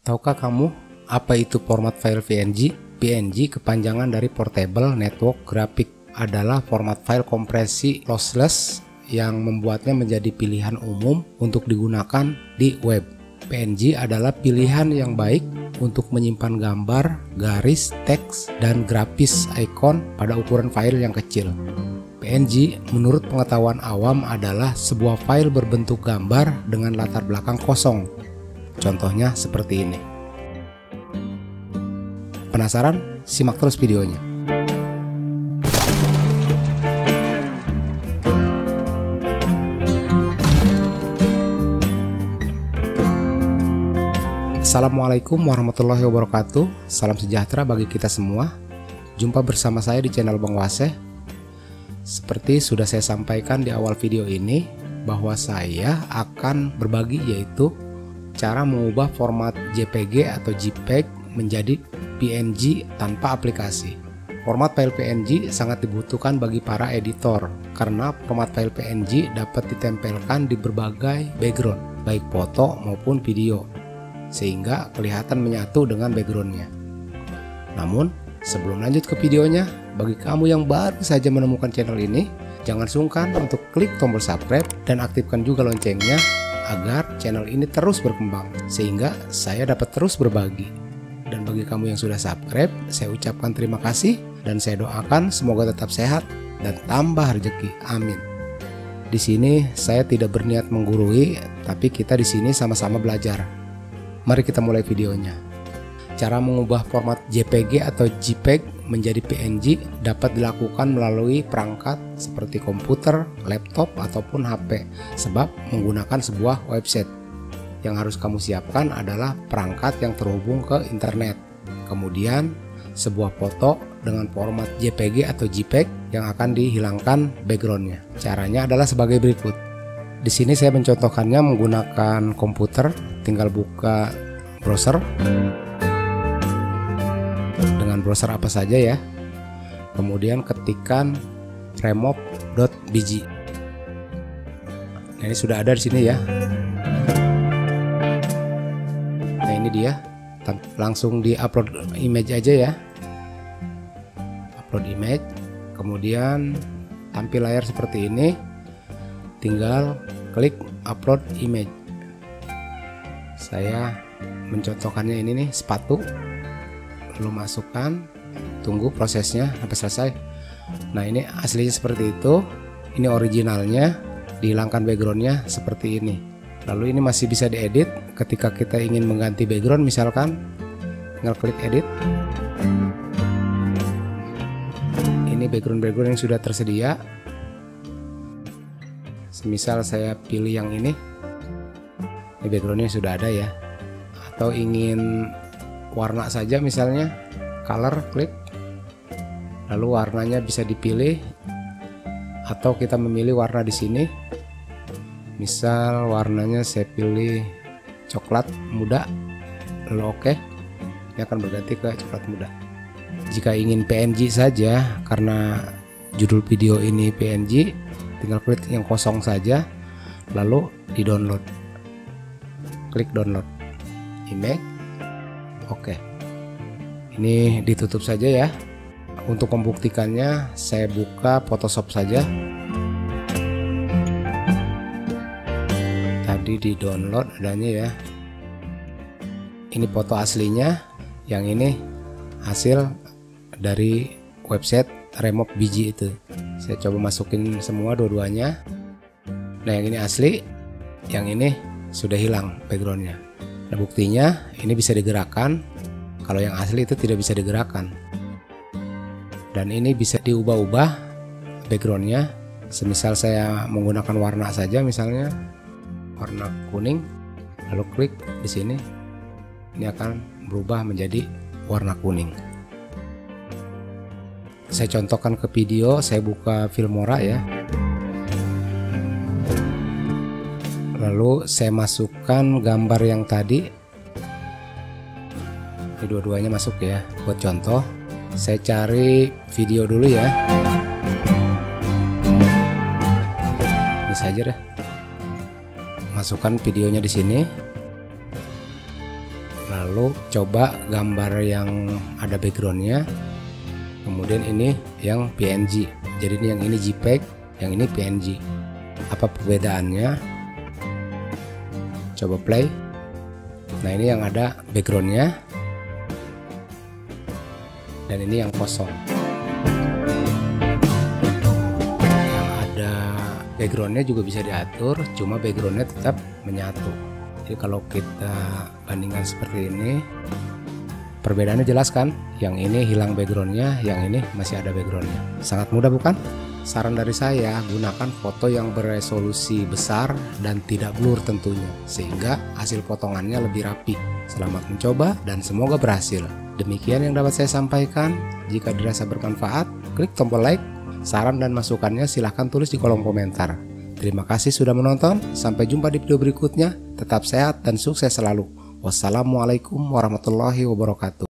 Tahukah kamu apa itu format file PNG? PNG kepanjangan dari Portable Network Graphic, adalah format file kompresi lossless yang membuatnya menjadi pilihan umum untuk digunakan di web. PNG adalah pilihan yang baik untuk menyimpan gambar, garis, teks, dan grafis icon pada ukuran file yang kecil. PNG menurut pengetahuan awam adalah sebuah file berbentuk gambar dengan latar belakang kosong. Contohnya seperti ini. Penasaran? Simak terus videonya. Assalamualaikum warahmatullahi wabarakatuh. Salam sejahtera bagi kita semua. Jumpa bersama saya di channel Bang Waseh. Seperti sudah saya sampaikan di awal video ini, bahwa saya akan berbagi yaitu cara mengubah format JPG atau JPEG menjadi PNG tanpa aplikasi. Format file PNG sangat dibutuhkan bagi para editor karena format file PNG dapat ditempelkan di berbagai background, baik foto maupun video, sehingga kelihatan menyatu dengan backgroundnya. Namun sebelum lanjut ke videonya, bagi kamu yang baru saja menemukan channel ini, jangan sungkan untuk klik tombol subscribe dan aktifkan juga loncengnya agar channel ini terus berkembang sehingga saya dapat terus berbagi. Dan bagi kamu yang sudah subscribe, saya ucapkan terima kasih dan saya doakan semoga tetap sehat dan tambah rezeki. Amin. Di sini saya tidak berniat menggurui, tapi kita di sini sama-sama belajar. Mari kita mulai videonya. Cara mengubah format JPG atau JPEG menjadi PNG dapat dilakukan melalui perangkat seperti komputer, laptop, ataupun HP, sebab menggunakan sebuah website. Yang harus kamu siapkan adalah perangkat yang terhubung ke internet. Kemudian sebuah foto dengan format JPG atau JPEG yang akan dihilangkan backgroundnya. Caranya adalah sebagai berikut. Di sini saya mencontohkannya menggunakan komputer, tinggal buka browser. Dengan browser apa saja ya. Kemudian ketikkan remove.bg. Nah, ini sudah ada di sini ya. Nah, ini dia. Langsung di-upload image aja ya. Upload image. Kemudian tampil layar seperti ini. Tinggal klik upload image. Saya mencontohkannya ini nih, sepatu. Lalu masukkan, tunggu prosesnya sampai selesai. Nah, ini aslinya seperti itu. Ini originalnya, dihilangkan backgroundnya seperti ini. Lalu ini masih bisa diedit. Ketika kita ingin mengganti background misalkan, tinggal klik edit. Ini background yang sudah tersedia. Semisal saya pilih yang ini backgroundnya sudah ada ya. Atau ingin warna saja misalnya, color, klik, lalu warnanya bisa dipilih, atau kita memilih warna di sini. Misal warnanya saya pilih coklat muda, lalu oke, ini akan berganti ke coklat muda. Jika ingin PNG saja, karena judul video ini PNG, tinggal klik yang kosong saja, lalu di download, klik download image. Oke, ini ditutup saja ya. Untuk membuktikannya saya buka Photoshop saja. Tadi di download adanya ya. Ini foto aslinya, yang ini hasil dari website remove.bg itu. Saya coba masukin semua dua-duanya. Nah, yang ini asli, yang ini sudah hilang backgroundnya. Nah, buktinya ini bisa digerakkan. Kalau yang asli itu tidak bisa digerakkan. Dan ini bisa diubah-ubah backgroundnya. Semisal saya menggunakan warna saja, misalnya warna kuning, lalu klik di sini, ini akan berubah menjadi warna kuning. Saya contohkan ke video. Saya buka Filmora ya. Lalu saya masukkan gambar yang tadi. Ini dua-duanya masuk ya. Buat contoh, saya cari video dulu ya. Ini saja dah. Masukkan videonya di sini. Lalu coba gambar yang ada backgroundnya, kemudian ini yang PNG. Jadi ini yang ini JPEG, yang ini PNG. Apa perbedaannya? Coba play. Nah, ini yang ada backgroundnya, dan ini yang kosong. Yang ada backgroundnya juga bisa diatur, cuma backgroundnya tetap menyatu. Jadi kalau kita bandingkan seperti ini, perbedaannya jelas kan? Yang ini hilang backgroundnya, yang ini masih ada backgroundnya. Sangat mudah bukan? Saran dari saya, gunakan foto yang beresolusi besar dan tidak blur tentunya, sehingga hasil potongannya lebih rapi. Selamat mencoba dan semoga berhasil. Demikian yang dapat saya sampaikan. Jika dirasa bermanfaat, klik tombol like. Saran dan masukannya silahkan tulis di kolom komentar. Terima kasih sudah menonton, sampai jumpa di video berikutnya. Tetap sehat dan sukses selalu. Wassalamualaikum warahmatullahi wabarakatuh.